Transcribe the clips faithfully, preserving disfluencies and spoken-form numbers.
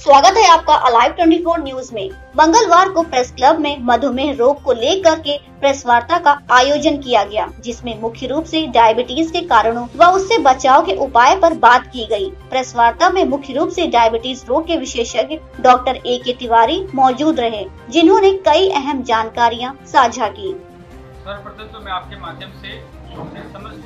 स्वागत है आपका अलाइव चौबीस न्यूज में। मंगलवार को प्रेस क्लब में मधुमेह रोग को लेकर के प्रेस वार्ता का आयोजन किया गया, जिसमें मुख्य रूप से डायबिटीज के कारणों व उससे बचाव के उपाय पर बात की गई। प्रेस वार्ता में मुख्य रूप से डायबिटीज रोग के विशेषज्ञ डॉक्टर ए के तिवारी मौजूद रहे, जिन्होंने कई अहम जानकारियाँ साझा की। सर्वप्रथम तो मैं आपके माध्यम से समस्त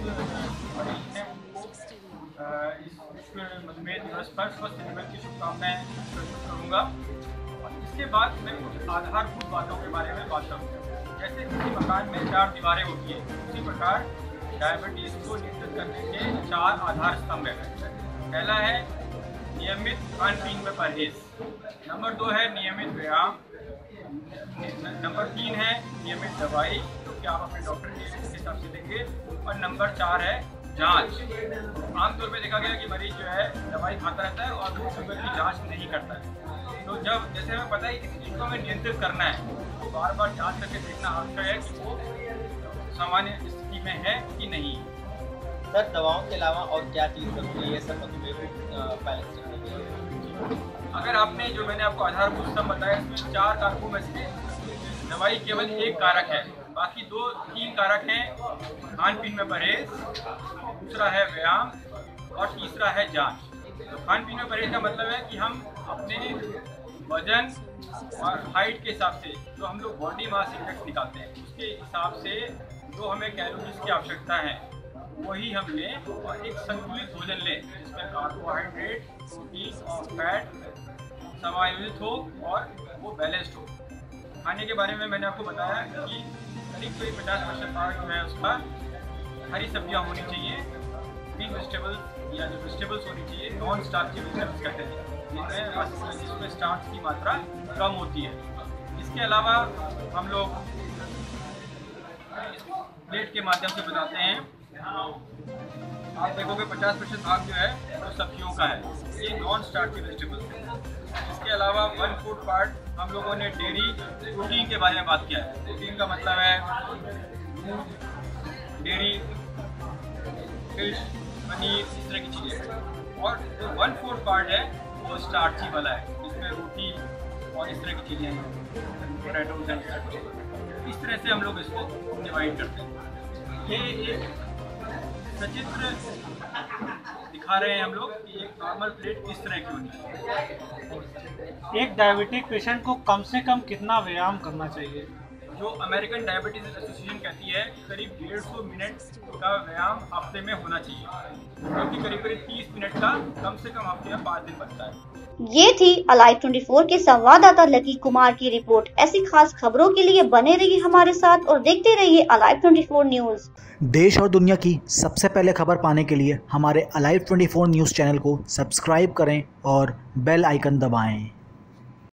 इस विश्व मधुमेह दिवस पर स्वस्थ जीवन की शुभकामनाएं प्रस्तुत करूंगा। और इसके बाद मैं कुछ आधारभूत बातों के बारे में बात करूंगा। जैसे किसी मकान में चार दीवारें होती है, उसी प्रकार डायबिटीज को नियंत्रित करने के चार आधार स्तंभ हैं। पहला है नियमित खान पीन में परहेज, नंबर दो है नियमित व्यायाम, नंबर तीन है नियमित दवाई जो कि आप अपने डॉक्टर के हिसाब से देंगे, और नंबर चार है जांच। आमतौर पे देखा गया कि मरीज जो है दवाई खाता रहता है और वो शुगर की जांच नहीं करता है। तो जब जैसे हमें पता है कि किसी चीज़ को हमें नियंत्रित करना है तो बार बार जांच करके देखना आवश्यक है कि वो सामान्य स्थिति में है कि नहीं। सर, दवाओं के अलावा और क्या चीज़ जरूरी है सर मधुमेह को बैलेंस करने के लिए? अगर आपने जो मैंने आपको आधारभूत स्तंभ बताया, इसमें चार कारकों में से दवाई केवल एक कारक है, बाकी दो तीन कारक हैं खान पीन में परहेज, दूसरा है व्यायाम और तीसरा है जांच। तो खान पीन में परहेज का मतलब है कि हम अपने वजन और हाइट के हिसाब से जो हम लोग बॉडी मास इंडेक्स निकालते हैं, उसके हिसाब से जो हमें कैलोरीज की आवश्यकता है वही हम लें और एक संतुलित भोजन लें, जिसमें कार्बोहाइड्रेट, प्रोटीन और फैट समायोजित हो और वो बैलेंस्ड हो। खाने के बारे में मैंने आपको बताया कि करीब करीब पचास परसेंट भाग जो है उसका हरी सब्जियां होनी चाहिए, ग्रीन वेजिटेबल्स या जो वेजिटेबल्स होनी चाहिए, नॉन स्टार्ची वेजिटेबल्स कहते हैं, जिनमें जिसमें स्टार्च की मात्रा कम होती है। इसके अलावा हम लोग प्लेट के माध्यम से बताते हैं, आप देखोगे पचास परसेंट भाग जो है वो सब्जियों का है, ये नॉन स्टार्ची वेजिटेबल्स है। इसके अलावा वन फूड पार्ट हम लोगों ने डेयरी प्रोटीन के बारे में बात किया है। प्रोटीन का मतलब है दूध, डेयरी, फिश, पनीर, इस तरह की चीज़ें। और जो वन फूड पार्ट है वो स्टार्ची वाला है, जिसमें रोटी और इस तरह की चीज़ें हैं, पोटैटोज हैं। इस तरह से हम लोग इसको डिवाइड करते हैं। ये एक सचित्र दिखा रहे हैं हम लोग कि एक नॉर्मल प्लेट किस तरह की होनी है। एक डायबिटिक पेशेंट को कम से कम कितना व्यायाम करना चाहिए? जो अमेरिकन डायबिटीज एसोसिएशन कहती है करीब डेढ़ सौ मिनट का व्यायाम हफ्ते में होना चाहिए, जो कि करीब करीब तीस मिनट का कम से कम हफ्ते में पाँच दिन बनता है। ये थी अलाइव चौबीस के संवाददाता लकी कुमार की रिपोर्ट। ऐसी खास खबरों के लिए बने रहिए हमारे साथ और देखते रहिए अलाइव चौबीस न्यूज। देश और दुनिया की सबसे पहले खबर पाने के लिए हमारे अलाइव चौबीस न्यूज चैनल को सब्सक्राइब करें और बेल आइकन दबाएं।